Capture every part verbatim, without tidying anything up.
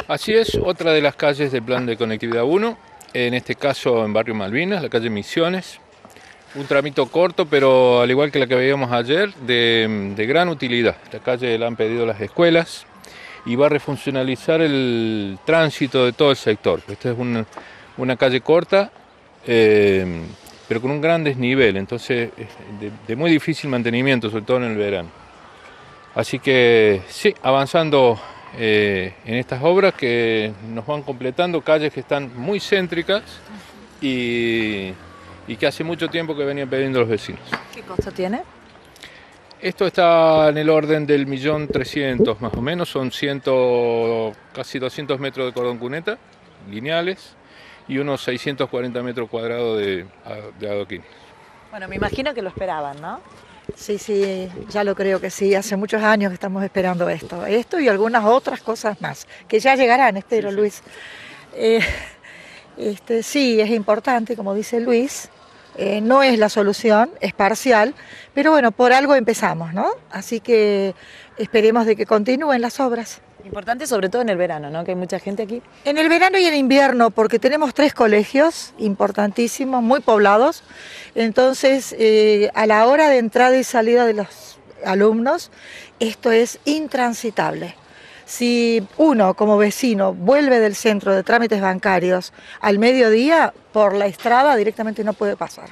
Así es, otra de las calles del Plan de Conectividad uno, en este caso en Barrio Malvinas, la calle Misiones. Un tramito corto, pero al igual que la que veíamos ayer, de, de gran utilidad. La calle la han pedido las escuelas y va a refuncionalizar el tránsito de todo el sector. Esta es una, una calle corta, eh, pero con un gran desnivel, entonces de, de muy difícil mantenimiento, sobre todo en el verano. Así que sí, avanzando eh, en estas obras que nos van completando calles que están muy céntricas y, y que hace mucho tiempo que venían pidiendo los vecinos. ¿Qué costo tiene? Esto está en el orden del millón trescientos más o menos, son ciento, casi doscientos metros de cordón cuneta, lineales, y unos seiscientos cuarenta metros cuadrados de, de adoquines. Bueno, me imagino que lo esperaban, ¿no? Sí, sí, ya lo creo que sí. Hace muchos años que estamos esperando esto. Esto y algunas otras cosas más, que ya llegarán, espero, sí, sí. Luis. Eh, este, sí, es importante, como dice Luis. Eh, no es la solución, es parcial, pero bueno, por algo empezamos, ¿no? Así que esperemos de que continúen las obras. Importante sobre todo en el verano, ¿no? Que hay mucha gente aquí. En el verano y en invierno, porque tenemos tres colegios importantísimos, muy poblados. Entonces, eh, a la hora de entrada y salida de los alumnos, esto es intransitable. Si uno, como vecino, vuelve del centro de trámites bancarios al mediodía, por la estrada directamente no puede pasar.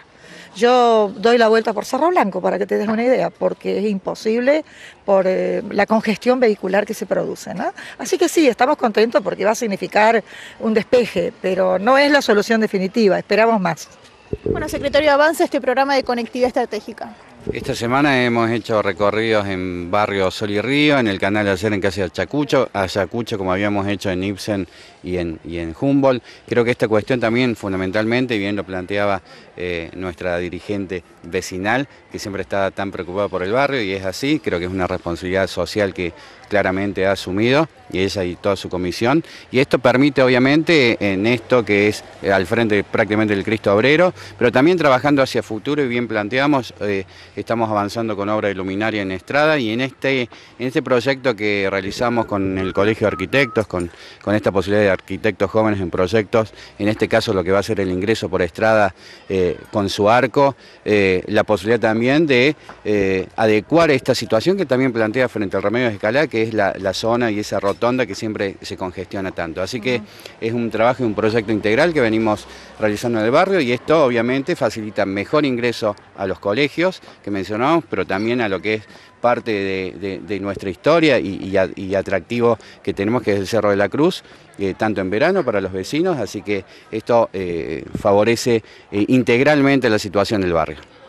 Yo doy la vuelta por Cerro Blanco para que te des una idea, porque es imposible por eh, la congestión vehicular que se produce, ¿no? Así que sí, estamos contentos porque va a significar un despeje, pero no es la solución definitiva, esperamos más. Bueno, secretario, avanza este programa de conectividad estratégica. Esta semana hemos hecho recorridos en Barrio Sol y Río, en el canal de ayer en Casa de Ayacucho, Ayacucho como habíamos hecho en Ibsen y en, y en Humboldt. Creo que esta cuestión también fundamentalmente, y bien lo planteaba eh, nuestra dirigente vecinal, que siempre está tan preocupada por el barrio, y es así, creo que es una responsabilidad social que claramente ha asumido, y ella y toda su comisión, y esto permite obviamente en esto que es eh, al frente prácticamente del Cristo Obrero, pero también trabajando hacia futuro, y bien planteamos, eh, estamos avanzando con obra de luminaria en Estrada, y en este, en este proyecto que realizamos con el Colegio de Arquitectos, con, con esta posibilidad de arquitectos jóvenes en proyectos, en este caso lo que va a ser el ingreso por Estrada eh, con su arco, eh, la posibilidad también de eh, adecuar esta situación que también plantea frente al Remedios de Escalá, que es la, la zona y esa rotonda que siempre se congestiona tanto. Así que es un trabajo y un proyecto integral que venimos realizando en el barrio, y esto obviamente facilita mejor ingreso a los colegios que mencionamos, pero también a lo que es parte de, de, de nuestra historia y, y, y atractivo que tenemos, que es el Cerro de la Cruz, eh, tanto en verano para los vecinos, así que esto eh, favorece eh, integralmente la situación del barrio.